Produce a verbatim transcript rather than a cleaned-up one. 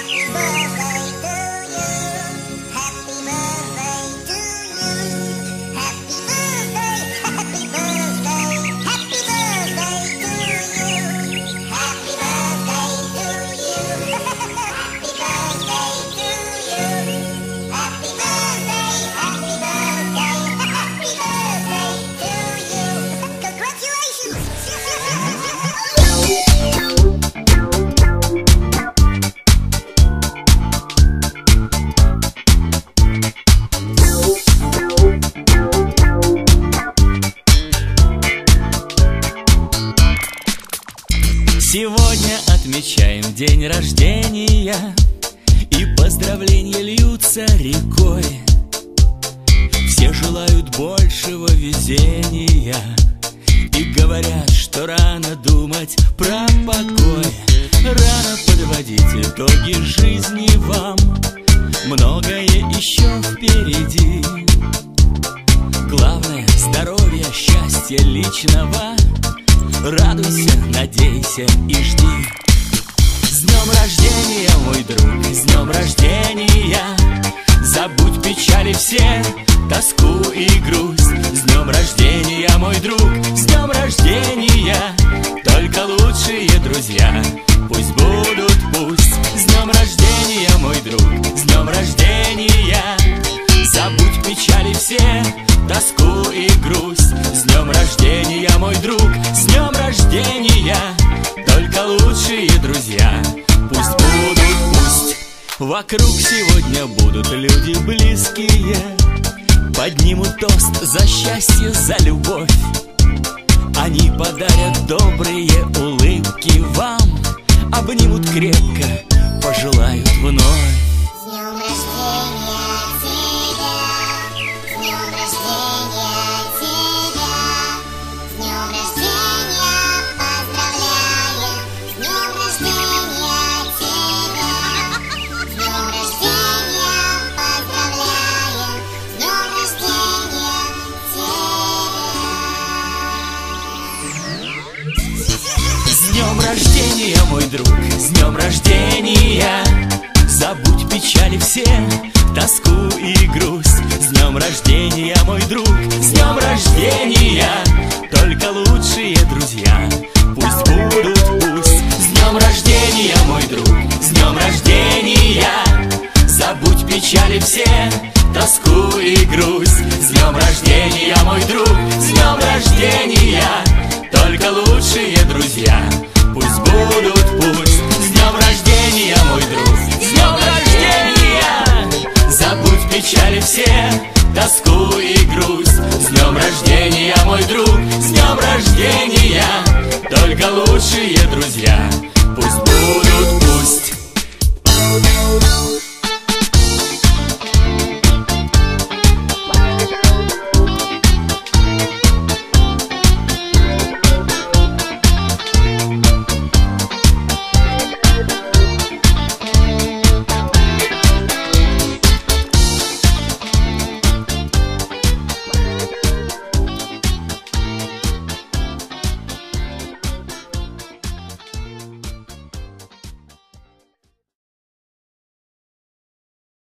Сегодня отмечаем день рождения, и поздравления льются рекой. Все желают большего везения и говорят, что рано думать про покой. Рано подводить итоги жизни вам, многое еще впереди. Главное — здоровья, счастья личного. Радуйся, надейся и жди. С днем рождения, мой друг, с днем рождения. Забудь печали все, тоску и грусть. С днем рождения, мой друг, с днем рождения. Только лучшие друзья пусть будут, пусть. С днем рождения, мой друг, с днем рождения. Забудь печали все, тоску и грусть. С днем рождения, мой друг, с днем рождения. Только лучшие друзья пусть будут, пусть. Вокруг сегодня будут люди близкие, поднимут тост за счастье, за любовь. Они подарят добрые улыбки вам, обнимут крепко, пожелают вновь. С днем рождения тебя, с днем рождения тебя, с днем рождения поздравляем, с днем рождения тебя, с днем рождения поздравляем, с днем рождения тебя. С днем рождения, мой друг, с днем рождения. Забудь печали все, тоску и грусть. С днем рождения, мой друг, с днем рождения. Только лучшие друзья пусть будут, пусть. С днем рождения, мой друг, с днем рождения. Забудь печали все, тоску и грусть. С днем рождения, мой друг, с днем рождения. Только лучшие друзья пусть будут, пусть. С днем рождения, мой друг, с днем рождения. Забудь печали все, тоску и грусть. С днем рождения, мой друг, с днем рождения. Только лучшие друзья пусть будут.